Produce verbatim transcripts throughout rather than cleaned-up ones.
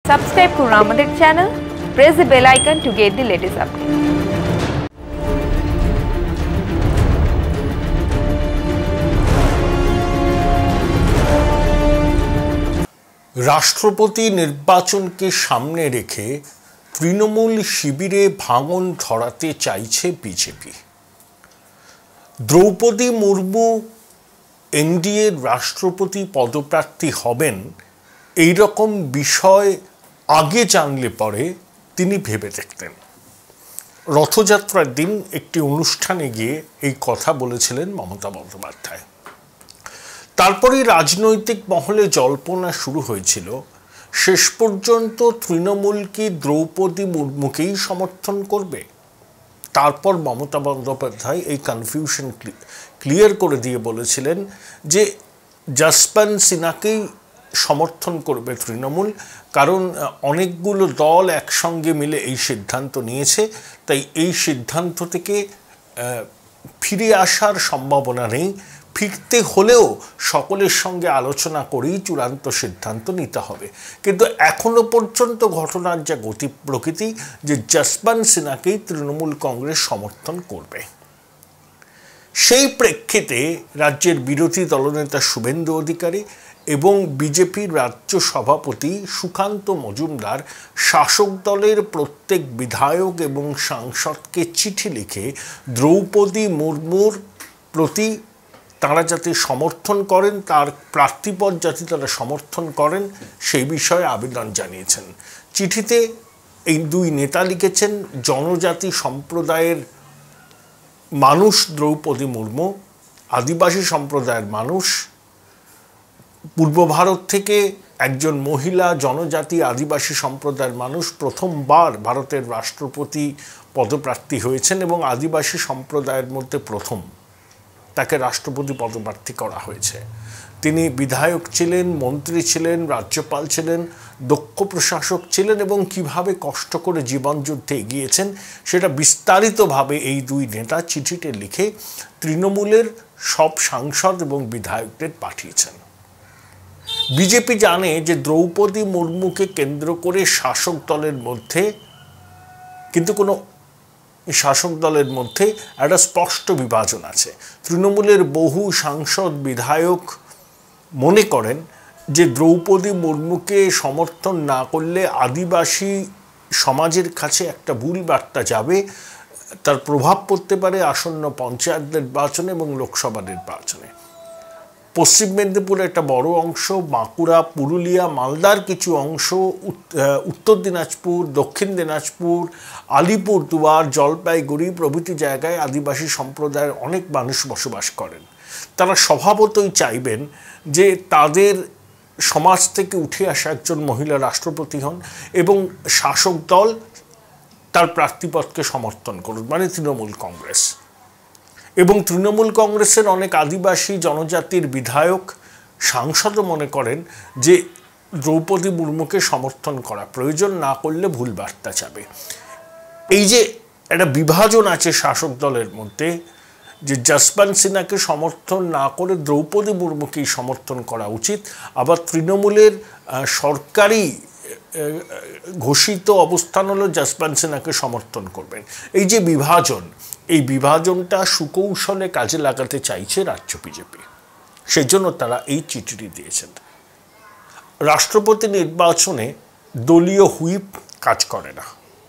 Subscribe করুন আমাদের channel, press the bell icon to get the latest update. রাষ্ট্রপতি নির্বাচনকে সামনে রেখে তৃণমূল শিবিরে ভাঙন ধরাতে চাইছে বিজেপি। দ্রৌপদী মুর্মু এনডিএর রাষ্ট্রপতি পদপ্রার্থী হবেন এই রকম বিষয় আগে জানলে পরে তিনি ভেবে দেখতেন। রথযাত্রার দিন একটি অনুষ্ঠানে গিয়ে এই কথা বলেছিলেন মমতা বন্দ্যোপাধ্যায়। তারপরে রাজনৈতিক মহলে জল্পনা শুরু হয়েছিল শেষ পর্যন্ত তৃণমূল কি দ্রৌপদী মুর্মুকেই সমর্থন করবে। তারপর মমতা বন্দ্যোপাধ্যায় এই কনফিউশন ক্লিয়ার করে দিয়ে বলেছিলেন যে যশবন্ত সিনহাকেই সমর্থন করবে তৃণমূল, কারণ অনেকগুলো দল একসঙ্গে মিলে এই সিদ্ধান্ত নিয়েছে, তাই এই সিদ্ধান্ত থেকে ফিরে আসার সম্ভাবনা নেই। ফিরতে হলেও সকলের সঙ্গে আলোচনা করেই চূড়ান্ত সিদ্ধান্ত নিতে হবে। কিন্তু এখনো পর্যন্ত ঘটনার যা গতি প্রকৃতি যে যশবন্ত সিনহাকেই তৃণমূল কংগ্রেস সমর্থন করবে। সেই প্রেক্ষিতে রাজ্যের বিরোধী দলনেতা শুভেন্দু অধিকারী এবং বিজেপির রাজ্য সভাপতি সুকান্ত মজুমদার শাসক দলের প্রত্যেক বিধায়ক এবং সাংসদকে চিঠি লিখে দ্রৌপদী মুর্মুর প্রতি তারা যাতে সমর্থন করেন, তার প্রার্থীপদ যাতে তারা সমর্থন করেন সেই বিষয়ে আবেদন জানিয়েছেন। চিঠিতে এই দুই নেতা লিখেছেন, জনজাতি সম্প্রদায়ের মানুষ দ্রৌপদী মুর্মু, আদিবাসী সম্প্রদায়ের মানুষ, পূর্ব ভারত থেকে একজন মহিলা জনজাতি আদিবাসী সম্প্রদায়ের মানুষ প্রথমবার ভারতের রাষ্ট্রপতি পদপ্রার্থী হয়েছেন এবং আদিবাসী সম্প্রদায়ের মধ্যে প্রথম তাকে রাষ্ট্রপতি পদপ্রার্থী করা হয়েছে। তিনি বিধায়ক ছিলেন, মন্ত্রী ছিলেন, রাজ্যপাল ছিলেন, দক্ষ প্রশাসক ছিলেন এবং কিভাবে কষ্ট করে জীবনযুদ্ধে এগিয়েছেন সেটা বিস্তারিতভাবে এই দুই নেতা চিঠিতে লিখে তৃণমূলের সব সাংসদ এবং বিধায়কদের পাঠিয়েছেন। বিজেপি জানে যে দ্রৌপদী মুর্মুকে কেন্দ্র করে শাসক দলের মধ্যে কিন্তু কোনো শাসক দলের মধ্যে একটা স্পষ্ট বিভাজন আছে। তৃণমূলের বহু সাংসদ বিধায়ক মনে করেন যে দ্রৌপদী মুর্মুকে সমর্থন না করলে আদিবাসী সমাজের কাছে একটা ভুল বার্তা যাবে, তার প্রভাব পড়তে পারে আসন্ন পঞ্চায়েত নির্বাচনে এবং লোকসভা নির্বাচনে। পশ্চিম মেদিনীপুরে একটা বড় অংশ, বাঁকুড়া, পুরুলিয়া, মালদার কিছু অংশ, উত্তর দিনাজপুর, দক্ষিণ দিনাজপুর, আলিপুরদুয়ার, জলপাইগুড়ি প্রভৃতি জায়গায় আদিবাসী সম্প্রদায়ের অনেক মানুষ বসবাস করেন। তারা স্বভাবতই চাইবেন যে তাদের সমাজ থেকে উঠে আসা একজন মহিলা রাষ্ট্রপতি হন এবং শাসক দল তার প্রার্থীপদকে সমর্থন করুন, মানে তৃণমূল কংগ্রেস। এবং তৃণমূল কংগ্রেসের অনেক আদিবাসী জনজাতির বিধায়ক সাংসদও মনে করেন যে দ্রৌপদী মুর্মুকে সমর্থন করা প্রয়োজন, না করলে ভুল বার্তা যাবে। এই যে একটা বিভাজন আছে শাসক দলের মধ্যে যে যশবন্ত সিনহাকে সমর্থন না করে দ্রৌপদী মুর্মুকেই সমর্থন করা উচিত, আবার তৃণমূলের সরকারি ঘোষিত অবস্থান হলো যশবন্ত সিনহাকে সমর্থন করবেন। এই যে বিভাজন, এই বিভাজনটা সুকৌশলে কাজে লাগাতে চাইছে রাজ্য বিজেপি, সেই জন্য তারা এই চিঠিটি দিয়েছেন। রাষ্ট্রপতি নির্বাচনে দলীয় হুইপ কাজ করে না।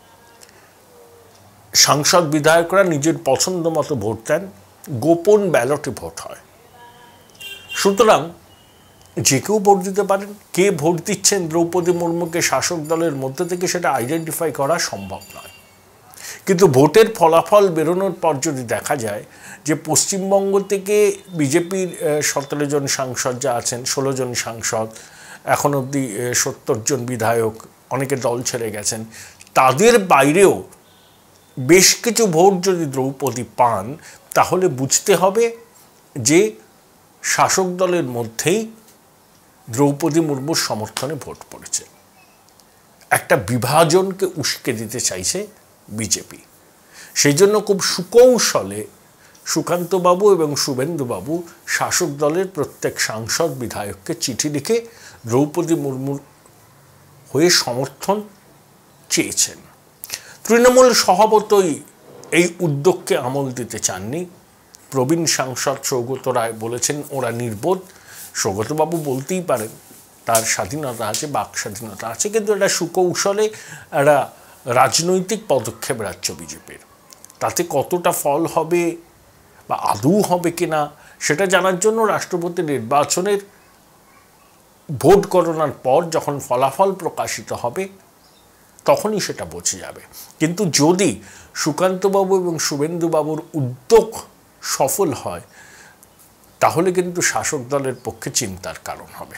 সাংসদ বিধায়করা নিজের পছন্দ মতো ভোট দেন, গোপন ব্যালটে ভোট হয়। সুতরাং যে কেউ ভোট দিতে পারেন। কে ভোট দিচ্ছেন দ্রৌপদী মুর্মুকে শাসক দলের মধ্যে থেকে সেটা আইডেন্টিফাই করা সম্ভব নয়। কিন্তু ভোটের ফলাফল বেরোনোর পর যদি দেখা যায় যে পশ্চিমবঙ্গ থেকে বিজেপির সতেরো জন সাংসদ যা আছেন, ষোলো জন সাংসদ, এখন অবধি সত্তর জন বিধায়ক, অনেকে দল ছেড়ে গেছেন, তাদের বাইরেও বেশ কিছু ভোট যদি দ্রৌপদী পান তাহলে বুঝতে হবে যে শাসক দলের মধ্যেই দ্রৌপদী মুর্মুর সমর্থনে ভোট পড়েছে। একটা বিভাজনকে উস্কে দিতে চাইছে বিজেপি। সেই জন্য খুব সুকৌশলে সুকান্তবাবু এবং শুভেন্দুবাবু শাসক দলের প্রত্যেক সাংসদ বিধায়ককে চিঠি লিখে দ্রৌপদী মুর্মুর হয়ে সমর্থন চেয়েছেন। তৃণমূল স্বভাবতই এই উদ্যোগকে আমল দিতে চাননি। প্রবীণ সাংসদ সৌগত রায় বলেছেন ওরা নির্বোধ। সৌগতবাবু বলতেই পারেন, তার স্বাধীনতা আছে, বাক স্বাধীনতা আছে, কিন্তু এটা সুকৌশলে একটা রাজনৈতিক পদক্ষেপ রাজ্য বিজেপির। তাতে কতটা ফল হবে বা আদৌ হবে কিনা সেটা জানার জন্য রাষ্ট্রপতি নির্বাচনের ভোট গণনার পর যখন ফলাফল প্রকাশিত হবে তখনই সেটা বোঝা যাবে। কিন্তু যদি সুকান্তবাবু এবং শুভেন্দুবাবুর উদ্যোগ সফল হয় তাহলে কিন্তু শাসক দলের পক্ষে চিন্তার কারণ হবে।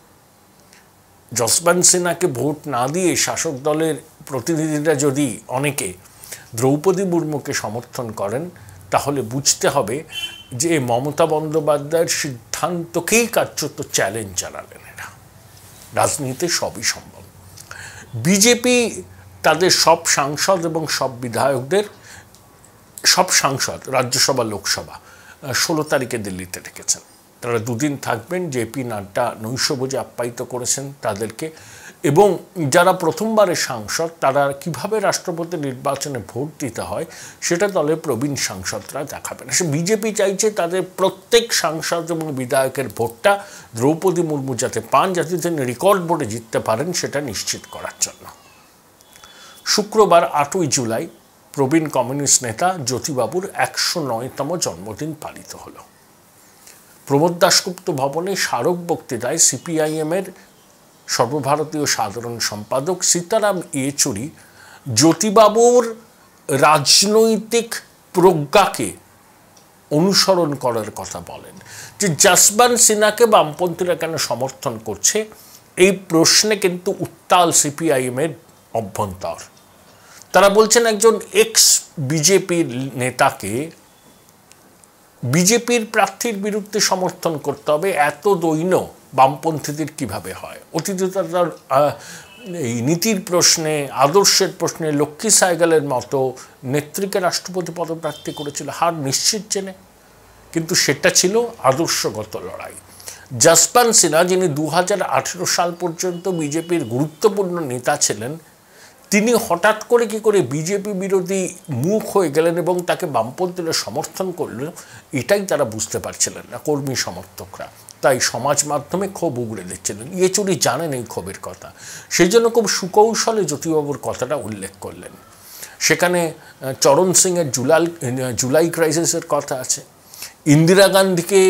যশবন্ত সিনহাকে ভোট না দিয়ে শাসক দলের প্রতিনিধিরা যদি অনেকে দ্রৌপদী মুর্মুকে সমর্থন করেন তাহলে বুঝতে হবে যে মমতা বন্দ্যোপাধ্যায়ের সিদ্ধান্তকেই কার্যত চ্যালেঞ্জ জানালেন এরা। রাজনীতিতে সবই সম্ভব। বিজেপি তাদের সব সাংসদ এবং সব বিধায়কদের, সব সাংসদ রাজ্যসভা লোকসভা ষোলো তারিখে দিল্লিতে রেখেছেন। তারা দুদিন থাকবেন। জেপি নাড্ডা নৈশভোজে আপ্যায়িত করেছেন তাদেরকে, এবং যারা প্রথমবারের সাংসদ তারা কিভাবে রাষ্ট্রপতি নির্বাচনে ভোট দিতে হয় সেটা দলের প্রবীণ সাংসদরা দেখাবেন। সে বিজেপি চাইছে তাদের প্রত্যেক সাংসদ এবং বিধায়কের ভোটটা দ্রৌপদী মুর্মু যাতে পান, যাতে তিনি রেকর্ড ভোটে জিততে পারেন সেটা নিশ্চিত করার জন্য। শুক্রবার আটই জুলাই প্রবীণ কমিউনিস্ট নেতা জ্যোতিবাবুর একশো নয়তম জন্মদিন পালিত হল। প্রমোদ দাশগুপ্ত ভবনে স্মারক বক্তৃতায় সিপিআইএমের সর্বভারতীয় সাধারণ সম্পাদক সীতারাম ইয়েচুরি জ্যোতিবাবুর রাজনৈতিক প্রজ্ঞাকে অনুসরণ করার কথা বলেন। যে যশবন্ত সিনহাকে বামপন্থীরা কেন সমর্থন করছে এই প্রশ্নে কিন্তু উত্তাল সিপিআইএমের অভ্যন্তর। তারা বলছেন একজন এক্স বিজেপির নেতাকে বিজেপির প্রার্থীর বিরুদ্ধে সমর্থন করতে হবে, এত দৈন্য বামপন্থীদের কিভাবে হয়। অতীতে তার এই নীতির প্রশ্নে, আদর্শের প্রশ্নে লক্ষ্মী সাইগালের মতো নেত্রীকে রাষ্ট্রপতি পদপ্রার্থী করেছিল হার নিশ্চিত জেনে, কিন্তু সেটা ছিল আদর্শগত লড়াই। যশবন্ত সিনহা, যিনি দু হাজার আঠেরো সাল পর্যন্ত বিজেপির গুরুত্বপূর্ণ নেতা ছিলেন, তিনি হঠাৎ করে কি করে বিজেপি বিরোধী মুখ হয়ে গেলেন এবং তাকে বামপন্থীরা সমর্থন করলেন এটাই তারা বুঝতে পারছিলেন না কর্মী সমর্থকরা। তাই সমাজ মাধ্যমে ক্ষোভ উগড়ে দিচ্ছিলেন। ইয়েচুরি জানেন এই ক্ষোভের কথা, সেই জন্য খুব সুকৌশলে জ্যোতিবাবুর কথাটা উল্লেখ করলেন। সেখানে চরণ সিংয়ের জুলাই জুলাই ক্রাইসিসের কথা আছে। ইন্দিরা গান্ধীকে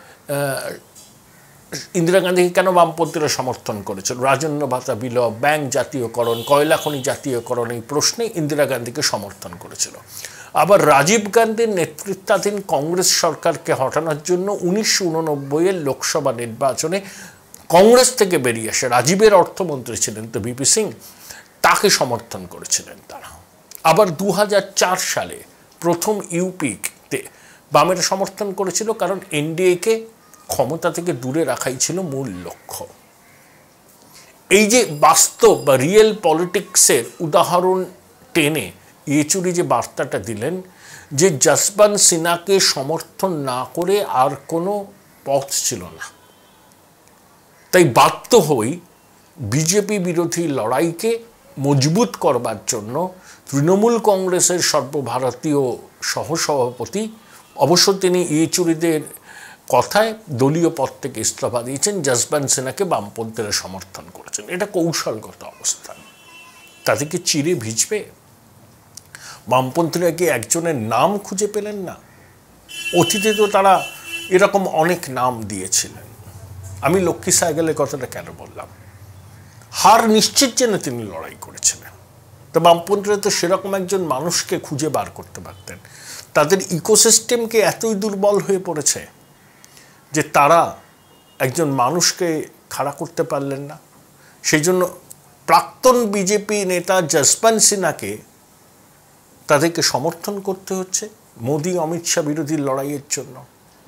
ইন্দিরা গান্ধীকে কেন বামপন্থীরা সমর্থন করেছিল? রাজন্য ভাতা বিলোপ, ব্যাংক জাতীয়করণ, কয়লা খনি জাতীয়করণ, এই প্রশ্নে ইন্দিরা গান্ধীকে সমর্থন করেছিল। আবার রাজীব গান্ধীর নেতৃত্বাধীন কংগ্রেস সরকারকে হটানোর জন্য উনিশশো উননব্বইয়ের লোকসভা নির্বাচনে কংগ্রেস থেকে বেরিয়ে আসে, রাজীবের অর্থমন্ত্রী ছিলেন তো ভিপি সিং, তাকে সমর্থন করেছিলেন তারা। আবার দু হাজার চার সালে প্রথম ইউপিতে বামেরা সমর্থন করেছিল, কারণ এনডিএকে ক্ষমতা থেকে দূরে রাখাই ছিল মূল লক্ষ্য। এই যে বাস্তব বা রিয়েল পলিটিক্সের উদাহরণ টেনে ইয়েচুরি যে বার্তাটা দিলেন যে যশবন্ত সিনহাকে সমর্থন না করে আর কোনো পথ ছিল না, তাই বাধ্য হই বিজেপি বিরোধী লড়াইকে মজবুত করবার জন্য তৃণমূল কংগ্রেসের সর্বভারতীয় সহসভাপতি, অবশ্য তিনি ইয়েচুরিদের কথায় দলীয় পদ থেকে ইস্তফা দিয়েছেন, যশবন্ত সিনহাকে বামপন্থীরা সমর্থন করেছেন। এটা কৌশলগত অবস্থান। তাদেরকে চিরে ভিজবে? বামপন্থীরা কি একজনের নাম খুঁজে পেলেন না? অতীতে তো তারা এরকম অনেক নাম দিয়েছিলেন। আমি লক্ষ্মী সাইগালের কথাটা কেন বললাম? হার নিশ্চিত জেনে তিনি লড়াই করেছিলেন। তো বামপন্থীরা তো সেরকম একজন মানুষকে খুঁজে বার করতে পারতেন। তাদের ইকোসিস্টেমকে এতই দুর্বল হয়ে পড়েছে যে তারা একজন মানুষকে খাড়া করতে পারলেন না। সেই জন্য প্রাক্তন বিজেপি নেতা যশবন্ত সিনহাকে তাদেরকে সমর্থন করতে হচ্ছে মোদি অমিত শাহ বিরোধী লড়াইয়ের জন্য।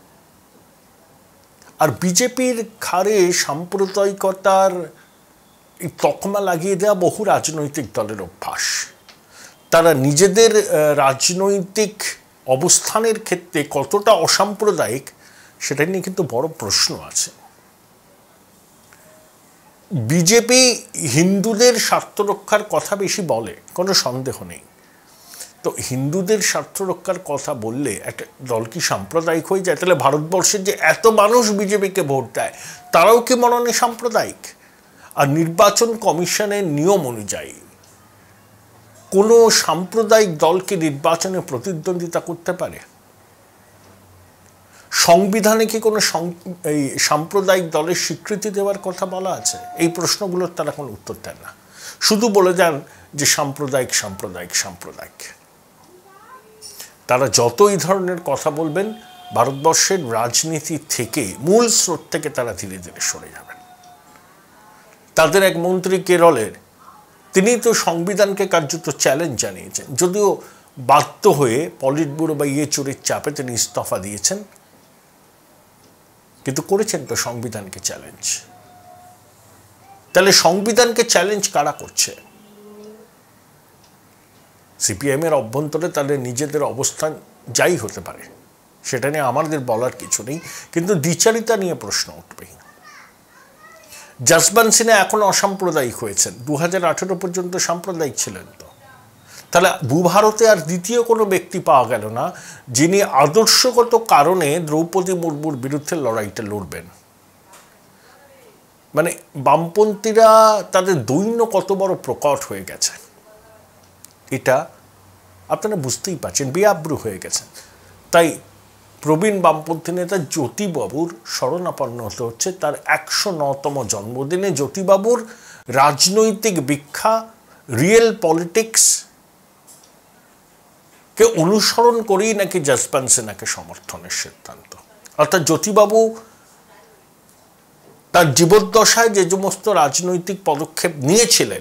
আর বিজেপির ঘাড়ে সাম্প্রদায়িকতার এই তকমা লাগিয়ে দেওয়া বহু রাজনৈতিক দলের অভ্যাস। তারা নিজেদের রাজনৈতিক অবস্থানের ক্ষেত্রে কতটা অসাম্প্রদায়িক সেটা নিয়ে কিন্তু বড় প্রশ্ন আছে। বিজেপি হিন্দুদের স্বার্থ রক্ষার কথা বেশি বলে, কোনো সন্দেহ নেই। তো হিন্দুদের স্বার্থ রক্ষার কথা বললে একটা দল কি সাম্প্রদায়িক হয়ে যায়? তাহলে ভারতবর্ষের যে এত মানুষ বিজেপিকে ভোট দেয় তারাও কি মননে সাম্প্রদায়িক? আর নির্বাচন কমিশনের নিয়ম অনুযায়ী কোনো সাম্প্রদায়িক দলকে নির্বাচনে প্রতিদ্বন্দ্বিতা করতে পারে? সংবিধানে কি কোনো এই সাম্প্রদায়িক দলের স্বীকৃতি দেওয়ার কথা বলা আছে? এই প্রশ্নগুলোর তারা কোনো উত্তর দেন না, শুধু বলে যান যে সাম্প্রদায়িক সাম্প্রদায়িক সাম্প্রদায়িক। তারা যত এই ধরনের কথা বলবেন ভারতবর্ষের রাজনীতি থেকে, মূল স্রোত থেকে তারা ধীরে ধীরে সরে যাবেন। তাদের এক মন্ত্রী কেরলের, তিনি তো সংবিধানকে কার্যত চ্যালেঞ্জ জানিয়েছেন, যদিও বাধ্য হয়ে পলিট ব্যুরো বা ইয়ে চোরের চাপে তিনি ইস্তফা দিয়েছেন, কিন্তু করেছেন তো সংবিধানকে চ্যালেঞ্জ। তাহলে সংবিধানকে চ্যালেঞ্জ কারা করছে? সিপিএম এর অভ্যন্তরে তাদের নিজেদের অবস্থান যাই হতে পারে, সেটা নিয়ে আমাদের বলার কিছু নেই, কিন্তু দ্বিচারিতা নিয়ে প্রশ্ন উঠবেই। জসবন্ত সিনহা এখন অসাম্প্রদায়িক হয়েছেন, দু হাজার আঠেরো পর্যন্ত সাম্প্রদায়িক ছিলেন। তো তাহলে ভূভারতে আর দ্বিতীয় কোনো ব্যক্তি পাওয়া গেল না যিনি আদর্শগত কারণে দ্রৌপদী মুর্মুর বিরুদ্ধে লড়াইটা লড়বেন। মানে বামপন্থীরা তাদের দৈন্য কত বড় প্রকট হয়ে গেছে এটা আপনারা বুঝতেই পারছেন, বেআব্রু হয়ে গেছেন। তাই প্রবীণ বামপন্থী নেতা জ্যোতিবাবুর শরণাপন্ন হতে হচ্ছে তার একশো নতম জন্মদিনে। জ্যোতিবাবুর রাজনৈতিক ভিক্ষা, রিয়েল পলিটিক্স কে অনুসরণ করেই নাকি জসবন্ত সিনহাকে সমর্থনের সিদ্ধান্ত। অর্থাৎ জ্যোতিবাবু তার জীবদ্দশায় যে সমস্ত রাজনৈতিক পদক্ষেপ নিয়েছিলেন,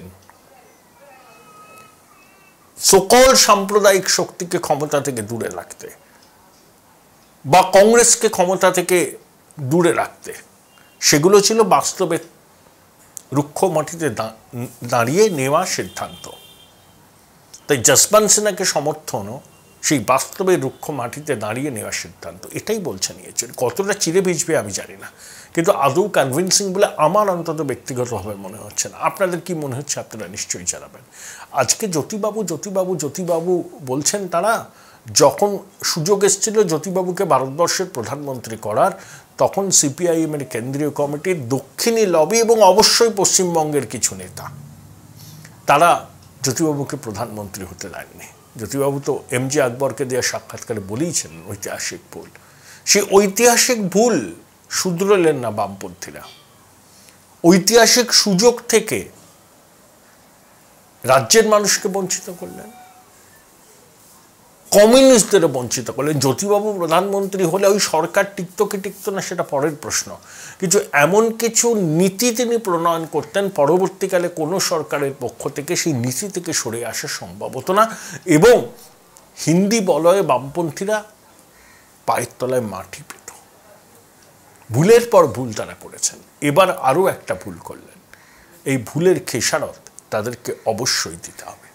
সকল সাম্প্রদায়িক শক্তিকে ক্ষমতা থেকে দূরে রাখতে বা কংগ্রেসকে ক্ষমতা থেকে দূরে রাখতে, সেগুলো ছিল বাস্তবে রুক্ষ মাটিতে দাঁড়িয়ে নেওয়া সিদ্ধান্ত। তাই জসবন্ত সিনহাকে সমর্থনও সেই বাস্তবে রুক্ষ মাটিতে দাঁড়িয়ে নেওয়া সিদ্ধান্ত, এটাই বলছে নিয়েছেন। কতটা চিরে ভিজবে আমি জানি না, কিন্তু আদৌ কনভিন্সিং বলে আমার অন্তত ব্যক্তিগতভাবে মনে হচ্ছে না। আপনাদের কি মনে হচ্ছে আপনারা নিশ্চয়ই জানাবেন। আজকে জ্যোতিবাবু জ্যোতিবাবু জ্যোতিবাবু বলছেন তারা, যখন সুযোগ এসেছিল জ্যোতিবাবুকে ভারতবর্ষের প্রধানমন্ত্রী করার, তখন সিপিআইএমের কেন্দ্রীয় কমিটির দক্ষিণী লবি এবং অবশ্যই পশ্চিমবঙ্গের কিছু নেতা তারা জ্যোতিবাবুকে প্রধানমন্ত্রী হতে দেননি। জ্যোতিবাবু তো এম জি আকবরকে দেওয়া সাক্ষাৎকারে বলেইছেন ঐতিহাসিক ভুল। সেই ঐতিহাসিক ভুল শুধরলেন না বামপন্থীরা, ঐতিহাসিক সুযোগ থেকে রাজ্যের মানুষকে বঞ্চিত করলেন, কমিউনিস্টদের বঞ্চিত করলেন। জ্যোতিবাবু প্রধানমন্ত্রী হলে ওই সরকার টিকতো কি টিকতো না সেটা পরের প্রশ্ন, কিন্তু এমন কিছু নীতি তিনি প্রণয়ন করতেন পরবর্তীকালে কোনো সরকারের পক্ষ থেকে সেই নীতি থেকে সরে আসা সম্ভব হতো না, এবং হিন্দি বলয়ে বামপন্থীরা পায়ের তলায় মাটি পেত। ভুলের পর ভুল তারা করেছেন, এবার আরও একটা ভুল করলেন। এই ভুলের খেসারত তাদেরকে অবশ্যই দিতে হবে।